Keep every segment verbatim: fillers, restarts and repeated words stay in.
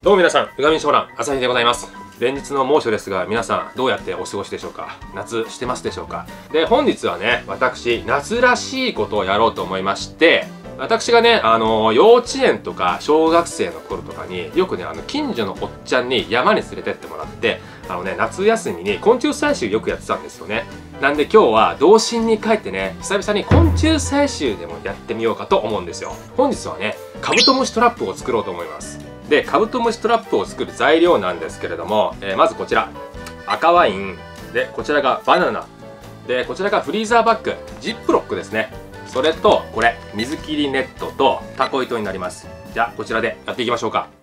どうも皆さん、うがみしょうらん、朝日でございます。連日の猛暑ですが、皆さんどうやってお過ごしでしょうか。夏してますでしょうか。で、本日はね、私、夏らしいことをやろうと思いまして、私がね、あの、幼稚園とか小学生の頃とかに、よくね、あの、近所のおっちゃんに山に連れてってもらって、あのね、夏休みに昆虫採集よくやってたんですよね。なんで今日は童心に帰ってね、久々に昆虫採集でもやってみようかと思うんですよ。本日はね、カブトムシトラップを作ろうと思います。で、カブトムシトラップを作る材料なんですけれども、えー、まずこちら、赤ワイン、で、こちらがバナナ、で、こちらがフリーザーバッグ、ジップロックですね。それと、これ、水切りネットとタコ糸になります。じゃあ、こちらでやっていきましょうか。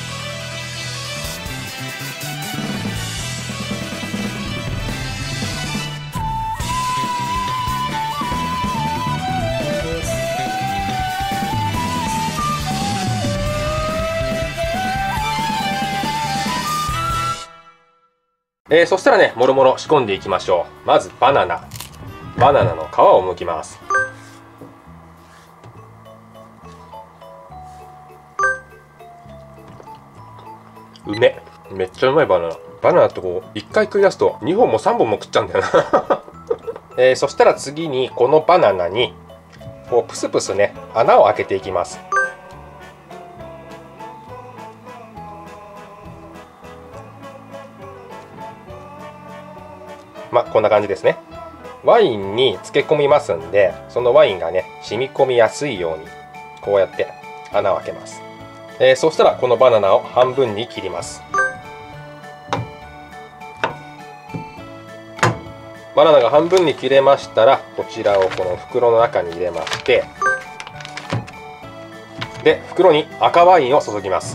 えー、そしたらね、もろもろ仕込んでいきましょう。まずバナナ。バナナの皮を剥きます。うめ。めっちゃうまいバナナ。バナナってこう、いっかい食い出すとにほんもさんぼんも食っちゃうんだよな。えー、そしたら次にこのバナナに、こうプスプスね、穴を開けていきます。まあ、こんな感じですね。ワインに漬け込みますんで、そのワインがね、染み込みやすいように、こうやって穴を開けます。えー、そしたらこのバナナを半分に切ります。バナナが半分に切れましたら、こちらをこの袋の中に入れまして、で、袋に赤ワインを注ぎます。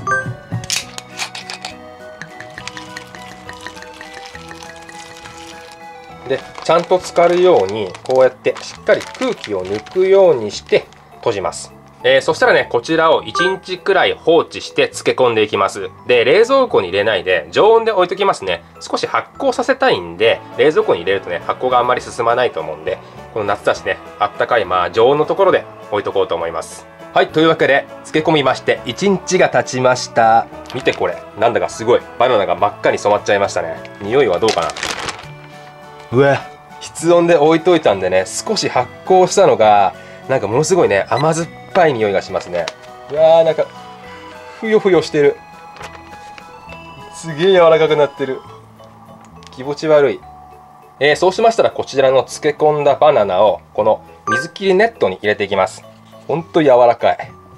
で、ちゃんと浸かるようにこうやってしっかり空気を抜くようにして閉じます。えー、そしたらね、こちらをいちにちくらい放置して漬け込んでいきます。で、冷蔵庫に入れないで常温で置いときますね。少し発酵させたいんで、冷蔵庫に入れるとね、発酵があんまり進まないと思うんで、この夏だしね、あったかいまあ常温のところで置いとこうと思います。はい、というわけで漬け込みましていちにちが経ちました。見てこれ、なんだかすごいバナナが真っ赤に染まっちゃいましたね。匂いはどうかな。うわ、室温で置いといたんでね、少し発酵したのがなんかものすごいね、甘酸っぱい匂いがしますね。うわー、なんかふよふよしてる。すげえ柔らかくなってる。気持ち悪い。えー、そうしましたらこちらの漬け込んだバナナをこの水切りネットに入れていきます。ほんと柔らかい。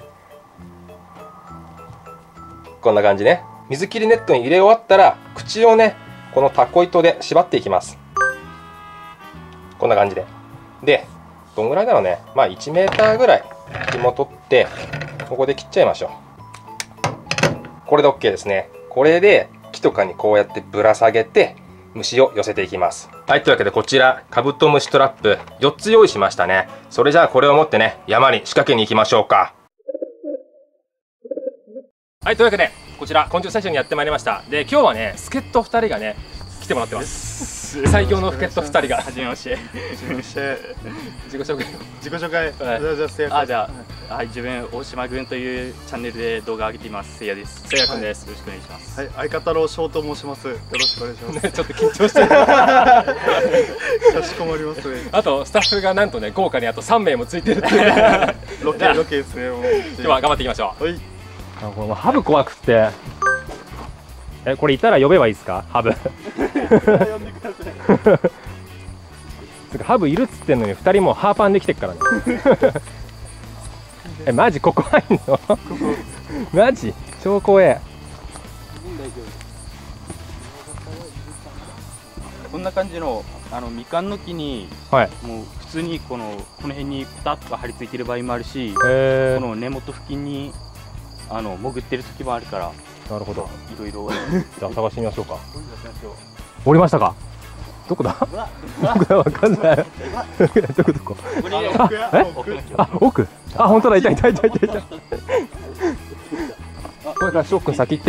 こんな感じね。水切りネットに入れ終わったら口をね、このタコ糸で縛っていきます。こんな感じで。で、どんぐらいだろうね。まあいちメーターぐらい紐取って、ここで切っちゃいましょう。これで OK ですね。これで木とかにこうやってぶら下げて、虫を寄せていきます。はい、というわけでこちら、カブトムシトラップよっつ用意しましたね。それじゃあこれを持ってね、山に仕掛けに行きましょうか。はい、というわけで、こちら、昆虫採集にやってまいりました。で、今日はね、助っ人ふたりがね、来てもらってます。最強の助っ人ふたりが。はじめまして。はじめまして。自己紹介。 自己紹介。 はい、 あ、じゃあ、はい、自分大島軍というチャンネルで動画上げています。せいやです。 せいやくんです。 よろしくお願いします。 はい、相方の翔と申します。よろしくお願いします。 ちょっと緊張してる。 かしこまりますね。 あとスタッフがなんとね、豪華にあとさんめいもついてるっていう。 ロケロケですね。もう。 では頑張っていきましょう。 はい。 あ、これハブ怖くって。え、これいたら呼べばいいですか、ハブ。 呼んでください。 つかハブいるっつってんのにふたりもハーパンできてっからね。え、マジここ入んの？マジ超怖え。 こんな感じのあのみかんの木に、はい、もう普通にこのこの辺にピタッと張り付いてる場合もあるし、この根元付近にあの潜ってる時もあるから。 なるほど。 いろいろ。 じゃあ探してみましょうか。降りましたか。どこだ。どこだ、わかんない。どこどこ。あ、え、あ、奥。あ、本当だ、いたいたいたいたいた。これから翔くん先行って。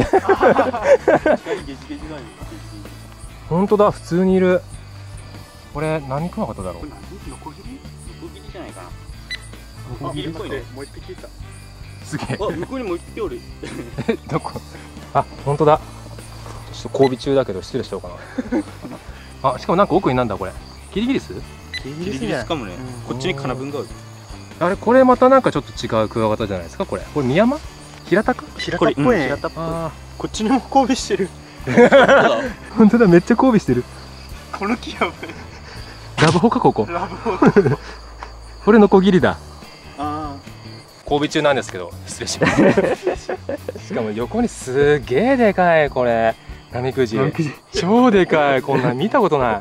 本当だ、普通にいる。これ何クワガタだろう。 ノコギリ？ノコギリじゃないかな。 ノコギリっぽいね。もう一匹いた。 すげえ。 あ、向こうにも一匹おる。 え、どこ？あ、本当だ。ちょっと交尾中だけど失礼しようかな。あ、しかもなんか奥になんだこれ。キリギリス？ キリギリスかもね。こっちにカナブンがある。 あれこれまたなんかちょっと違うクワガタじゃないですかこれ。これミヤマ？平田か？ 平田っぽいね。 平田っぽい。 こっちにも交尾してる。 本当だ、めっちゃ交尾してる。 この木やばい。 ラブホかここ。 ラブホー。 これノコギリだ。 あ交尾中なんですけど失礼しますしかも横にすげえでかいこれナメクジ超でかい、こんなん見たことない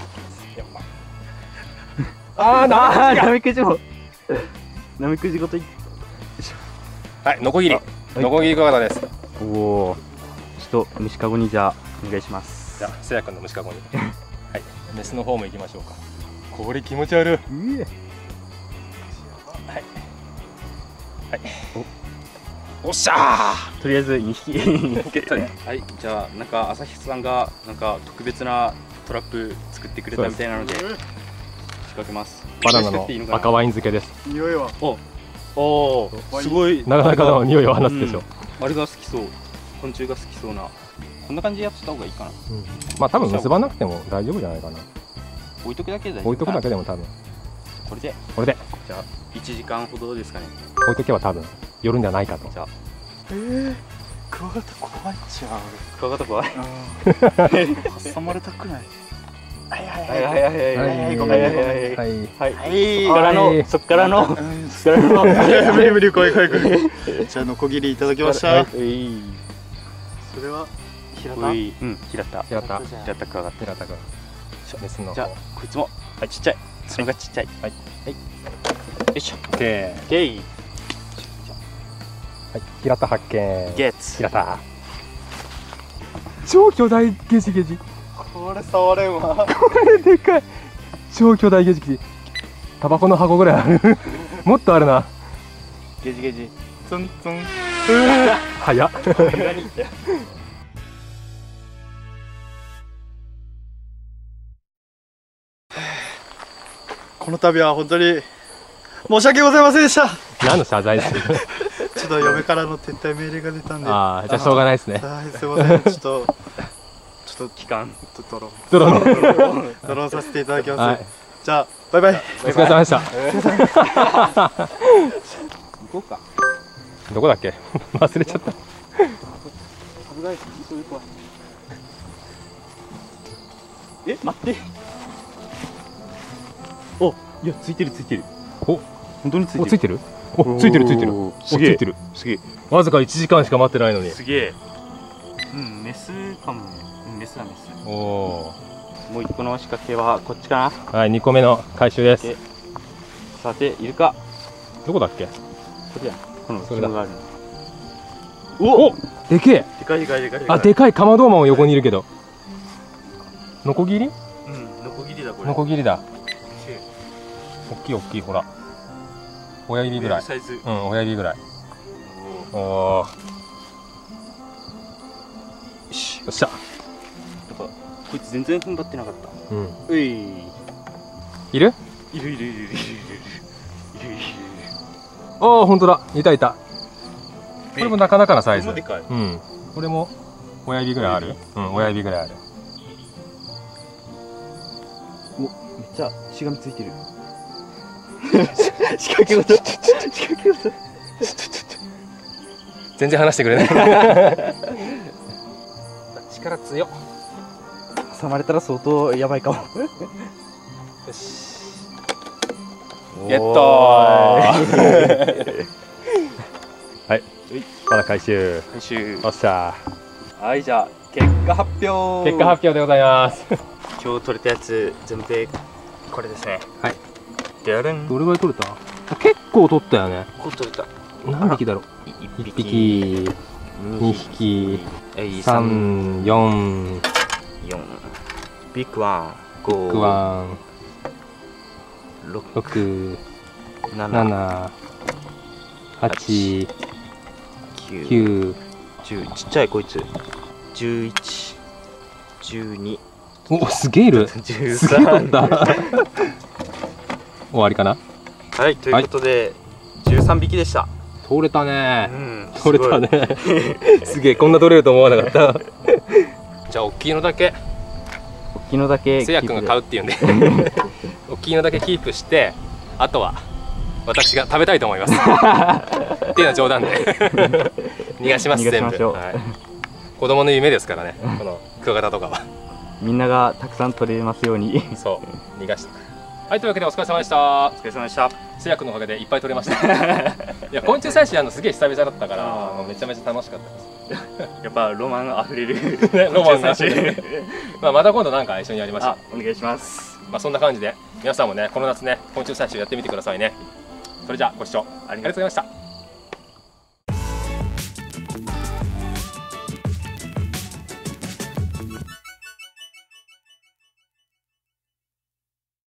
あーなナメクジもナメクジごといはいノコギリノコギリクワガタです。 おおちょっと虫かごにじゃあお願いします。 じゃあせやくんの虫かごにはいメスの方も行きましょうか。これ気持ち悪い。はいはいおっしゃー、 とりあえずにひきゲットね。 はい、じゃあなんか朝日さんがなんか特別なトラップ作ってくれたみたいなので仕掛けます。 バナナの赤ワイン漬けです。 匂いは。 おおすごいなかなかの匂いを放つでしょう。 うん、あれが好きそう、昆虫が好きそうなこんな感じでやってた方がいいかな。 うん、まあ多分結ばなくても大丈夫じゃないかな。 置いとくだけで大丈夫かな。 置いとくだけでも多分これでこれでじゃあいちじかんほどですかね。 置いとけば多分寄るんじゃないかと。 じゃあえー、クワガタ怖いじゃん。 クワガタ怖い。 挟まれたくない。はいはいはいはいはいはいごめんはいはいはいはいはいそっからのそっからのそっからの無理無理怖い怖い怖い。じゃあノコギリいただきました。それは平田。 うん平田平田平田クワガタ。 平田君メスのじゃあこいつもはいちっちゃいそれがちっちゃいはいはいよいしょ OK。 ゲイはい、平田発見。 ゲッツ平田。超巨大ゲジゲジ。 これ触れんわ。 これでかい。超巨大ゲジゲジ。タバコの箱ぐらいある。もっとあるな。 ゲジゲジツンツン。 早っ。 この度は本当に申し訳ございませんでした。 何の謝罪です。 ちょっと嫁からの撤退命令が出たんで。 ああ、じゃあしょうがないですね。 はい、すいません。ちょっとちょっと期間ドローンドローン。 ドローンさせていただきます。 はい、 じゃあバイバイ。 お疲れ様でした。 行こうか。 どこだっけ？忘れちゃった。 危ない。急いで怖い。え、待って。お、いやついてるついてる。 お、 本当についてる。 お、ついてる？お、ついてるついてる。お、ついてる。 すげえ。 わずかいちじかんしか待ってないのに。 すげえ。うん、メスかもね。うん、メスだメス。 おお。 もう一個の仕掛けはこっちかはい、にこめの回収です。 な。さて、いるか。 どこだっけ？ これや。このそれだ紐がある。 お、でけえ。 でかいでかいでかいでかい。 あ、でかいカマドウマも横にいるけど。ノコギリ？ うん、ノコギリだこれ。 ノコギリだ。大きい大きい、ほら。親指ぐらい。 サイズ。 うん、親指ぐらい。おお。よし、よっしゃ。 やっぱこいつ全然踏ん張ってなかった。 うん。 うい。 いる？ いるいるいるいるいるいるいるいる。 ああ、本当だ。いたいた。これもなかなかなサイズ。 これもでかい。 うん。これも親指ぐらいある。うん、親指ぐらいある。 お、めっちゃしがみついてる。仕掛け事。仕掛け事。 全然話してくれない力強っ。 挟まれたら相当やばいかも。 よしゲットはい、まだ回収。 回収。 おっしゃはい、じゃあ結果発表。 結果発表でございます。 今日取れたやつ全部でこれですね。 はい。 でやるん。 どれぐらい取れた？結構取ったよね。 こう取れた。 何匹だろう？ 一一匹、二匹、三、四、 四。ビッグワン、五、 ビッグワン、 六、 六、 七、 七、八、 九、 九、 十。ちっちゃいこいつ。十一、十二。 お、すげえいる。 十すげえ取三っ。た。終わりかな？ はい、ということで十三匹でした。 取れたね、うん、取れたねすげえ、こんな取れると思わなかったじゃあ大きいのだけ大きいのだけせいやくんが買うっていうんで大きいのだけキープして、あとは私が食べたいと思いますっていうのは冗談で逃がします全部、はい、子供の夢ですからねこのクワガタとかはみんながたくさん取れますようにそう逃がしてはい、というわけでお疲れ様でした。 お疲れ様でした。 せいやくんのおかげでいっぱい取れましたいや、昆虫採集あのすげえ久々だったからもうめちゃめちゃ楽しかったですやっぱロマンあふれるロマンがまあまた今度なんか一緒にやりましょう。 お願いします。 まあそんな感じで皆さんもねこの夏ね昆虫採集やってみてくださいね。それじゃあご視聴ありがとうございました。